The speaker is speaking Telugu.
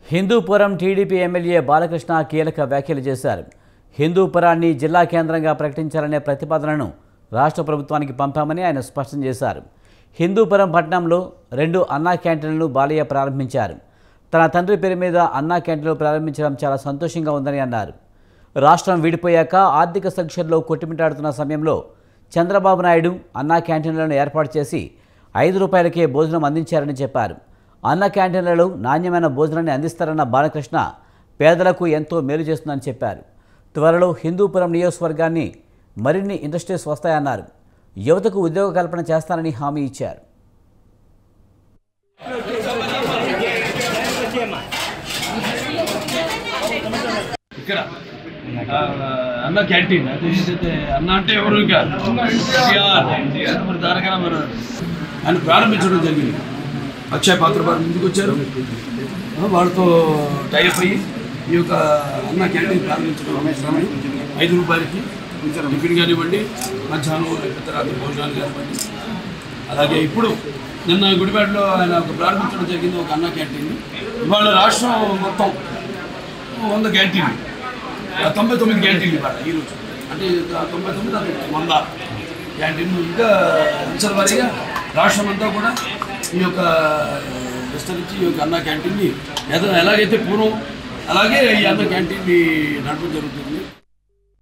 హిందూపురం టీడీపీ ఎమ్మెల్యే బాలకృష్ణ కీలక వ్యాఖ్యలు చేశారు. హిందూపురాన్ని జిల్లా కేంద్రంగా ప్రకటించాలనే ప్రతిపాదనను రాష్ట్ర ప్రభుత్వానికి పంపామని ఆయన స్పష్టం చేశారు. హిందూపురం పట్టణంలో 2 అన్నా క్యాంటీన్లను బాలయ్య ప్రారంభించారు. తన తండ్రి పేరు మీద అన్నా క్యాంటీన్లు ప్రారంభించడం చాలా సంతోషంగా ఉందని అన్నారు. రాష్ట్రం విడిపోయాక ఆర్థిక సంక్షోభంలో కొట్టుమిట్టాడుతున్న సమయంలో చంద్రబాబు నాయుడు అన్నా క్యాంటీన్లను ఏర్పాటు చేసి 5 రూపాయలకే భోజనం అందించారని చెప్పారు. అన్న క్యాంటీన్లలో నాణ్యమైన భోజనాన్ని అందిస్తారన్న బాలకృష్ణ పేదలకు ఎంతో మేలు చేస్తుందని చెప్పారు. త్వరలో హిందూపురం నియోజకవర్గాన్ని మరిన్ని ఇండస్ట్రీస్ వస్తాయన్నారు. యువతకు ఉద్యోగ కల్పన చేస్తానని హామీ ఇచ్చారు. ఇక్కడ అన్న క్యాంటీన్ అన్న అంటే ఎవరు ఇంకా ఆయన ప్రారంభించడం జరిగింది. అక్షయ పాత్ర వారు ముందుకు వచ్చారు. వాళ్ళతో టైప్ అయ్యి ఈ యొక్క అన్న క్యాంటీన్ ప్రారంభించడం 5 రూపాయలకి టిఫిన్ కానివ్వండి, మధ్యాహ్నం లేకపోతే రాత్రి భోజనాలు కానివ్వండి. అలాగే ఇప్పుడు నిన్న గుడిపేటలో ఆయన ప్రారంభించడం జరిగింది ఒక అన్న క్యాంటీన్. ఇవాళ రాష్ట్రం మొత్తం 100 క్యాంటీన్లు, 99 క్యాంటీన్లు ఇవాళ ఈరోజు, అంటే 99 100 క్యాంటీన్లు. ఇంకా అంచెల వారీగా రాష్ట్రం అంతా కూడా ఈ యొక్క విస్తరించి ఈ యొక్క అన్న క్యాంటీన్ని ఎలాగైతే పూర్వం అలాగే ఈ అన్న క్యాంటీన్ని నడపడం జరుగుతుంది.